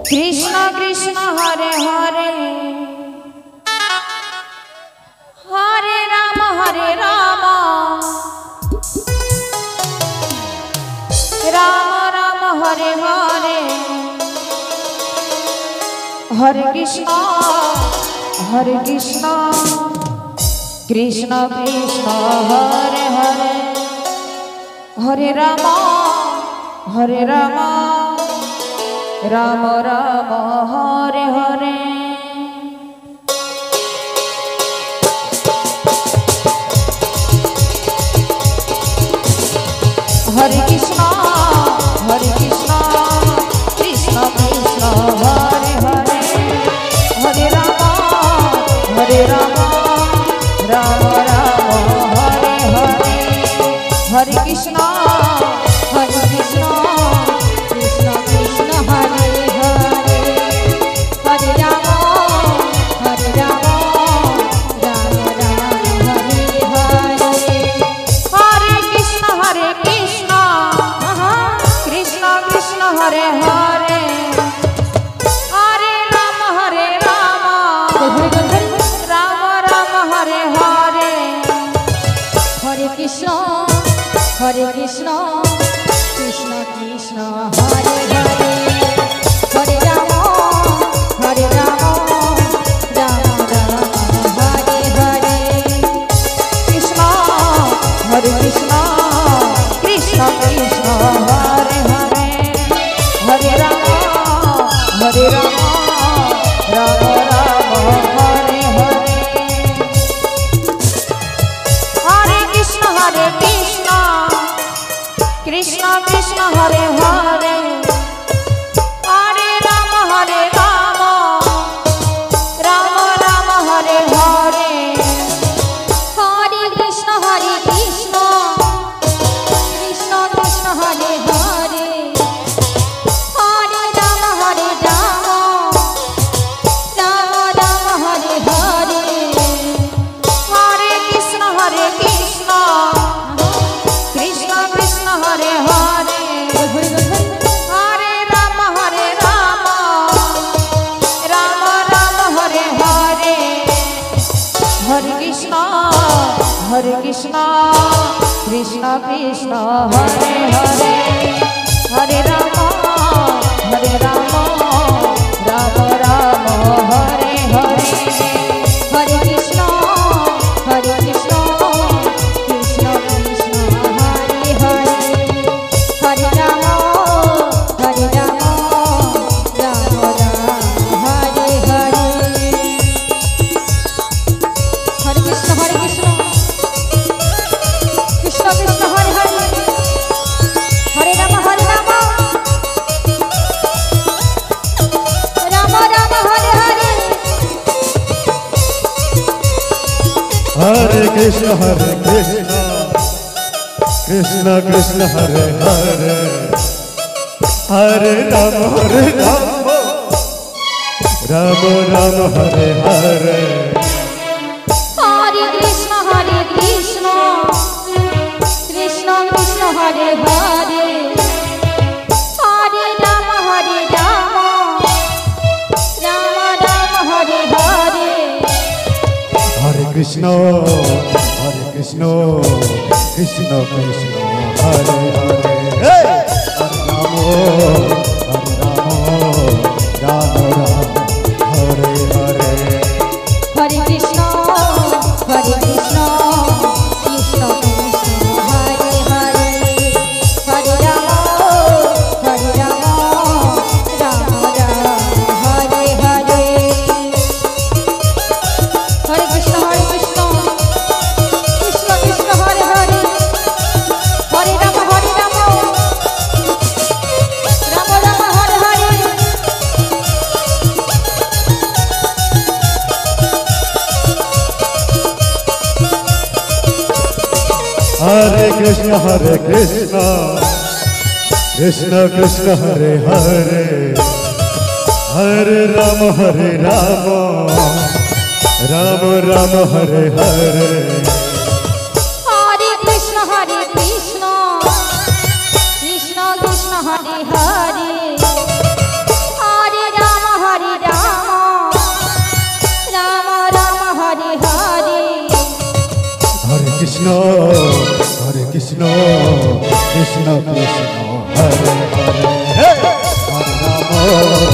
Krishna Krishna Hare Hare Hare Ram Ram Ram Hare Hare Hare Krishna Krishna Krishna Hare Hare Hare Ram Ram Ram Hare Hare Hare Krishna Krishna Krishna Hare Hare Hare Ram Ram Ram Hare Hare Hare Krishna Krishna Krishna Krishna Hare Hare Hare Ram Ram Ram Hare Hare Hare Krishna Krishna Krishna Hare Hare Hare Ram Ram Ram Hare Hare Hare Krishna Krishna Krishna Krishna Hare Hare Hare Ram Ram Ram Hare Hare Krishna Krishna Krishna Krishna Hare Hare Hare Ram Ram Ram Hare Hare Hare Krishna Krishna Krishna Hare Hare Hare Ram Ram Ram Hare Hare Hare Krishna Krishna Krishna Hare Hare Hare Ram Ram Ram Hare Hare Hare Krishna Krishna Krishna Hare Hare Hare Ram Ram Ram Hare Hare Hare Krishna Krishna Krishna Krishna Hare Hare Hare Ram Ram Ram Hare Hare Hare Krishna Krishna Krishna Krishna Hare Hare Hare Ram Ram Ram Hare Hare Hare Krishna Krishna Krishna Hare Hare Hare Ram Ram Ram Hare Hare Hare Krishna Krishna Krishna Hare Hare Hare Ram Ram Ram Hare Hare Hare Krishna Krishna Krishna Hare Hare Hare Ram Ram Hare Hare Hare Krishna Krishna Krishna Hare Hare Hare Ram Ram Hare Hare Hare Krishna Krishna Krishna Hare Hare Hare Ram Ram Hare Hare Hare Krishna Krishna Krishna Hare Hare Hare Ram Ram Hare Hare Hare Krishna Krishna Krishna Hare Hare Hare Ram Ram Ram Hare Hare Hare Krishna Krishna Krishna Hare Hare Hare Krishna Krishna Hare Hare Hare Ram